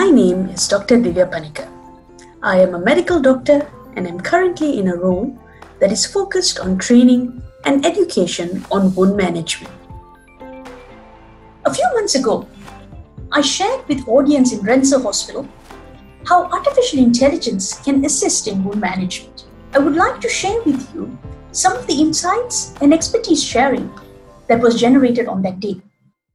My name is Dr. Divya Panikar. I am a medical doctor and am currently in a role that is focused on training and education on wound management. A few months ago, I shared with audience in Renser Hospital how artificial intelligence can assist in wound management. I would like to share with you some of the insights and expertise sharing that was generated on that day.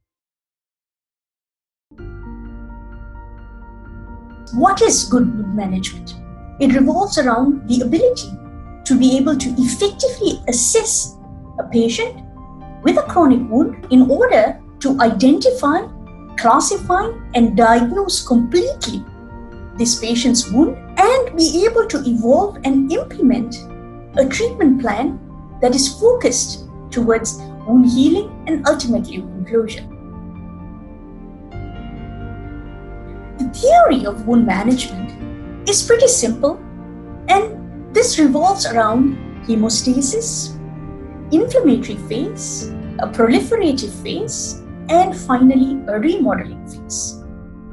What is good wound management? It revolves around the ability to be able to effectively assess a patient with a chronic wound in order to identify, classify, and diagnose completely this patient's wound and be able to evolve and implement a treatment plan that is focused towards wound healing and ultimately wound closure. The theory of wound management is pretty simple, and this revolves around hemostasis, inflammatory phase, a proliferative phase, and finally a remodeling phase.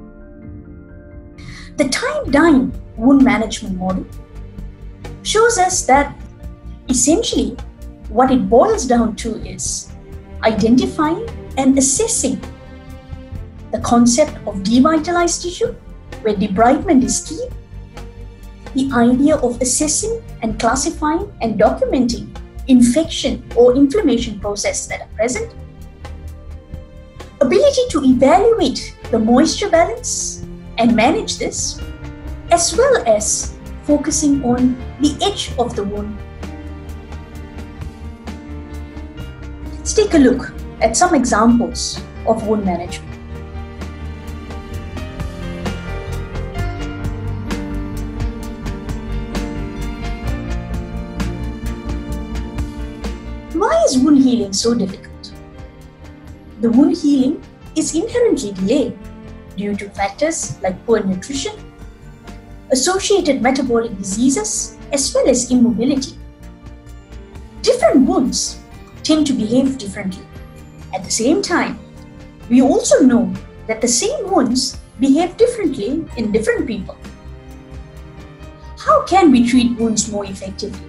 The time-dyne wound management model shows us that essentially what it boils down to is identifying and assessing the concept of devitalized tissue, where debridement is key, the idea of assessing and classifying and documenting infection or inflammation processes that are present, ability to evaluate the moisture balance and manage this, as well as focusing on the edge of the wound. Let's take a look at some examples of wound management. Why is wound healing so difficult? The wound healing is inherently delayed due to factors like poor nutrition, associated metabolic diseases, as well as immobility. Different wounds tend to behave differently. At the same time, we also know that the same wounds behave differently in different people. How can we treat wounds more effectively?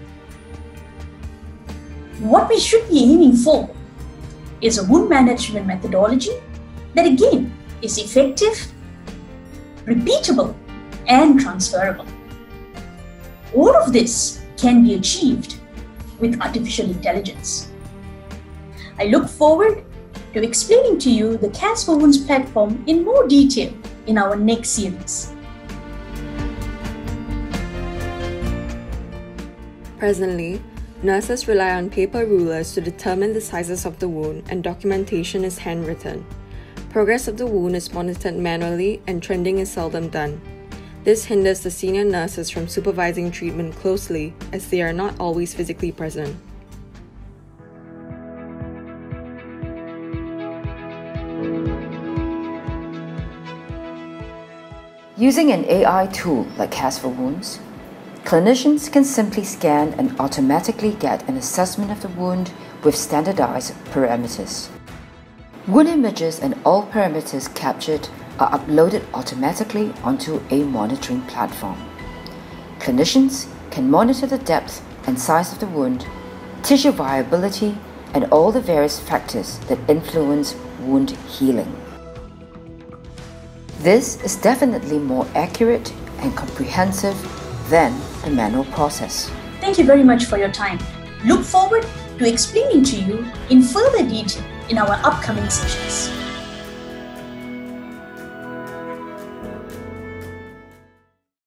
What we should be aiming for is a wound management methodology that again is effective, repeatable, and transferable. All of this can be achieved with artificial intelligence. I look forward to explaining to you the CARES4WOUNDS platform in more detail in our next series. Presently, nurses rely on paper rulers to determine the sizes of the wound, and documentation is handwritten. Progress of the wound is monitored manually, and trending is seldom done. This hinders the senior nurses from supervising treatment closely, as they are not always physically present. Using an AI tool like CARES4WOUNDS, clinicians can simply scan and automatically get an assessment of the wound with standardized parameters. Wound images and all parameters captured are uploaded automatically onto a monitoring platform. Clinicians can monitor the depth and size of the wound, tissue viability, and all the various factors that influence wound healing. This is definitely more accurate and comprehensive than the manual process. Thank you very much for your time. Look forward to explaining to you in further detail in our upcoming sessions.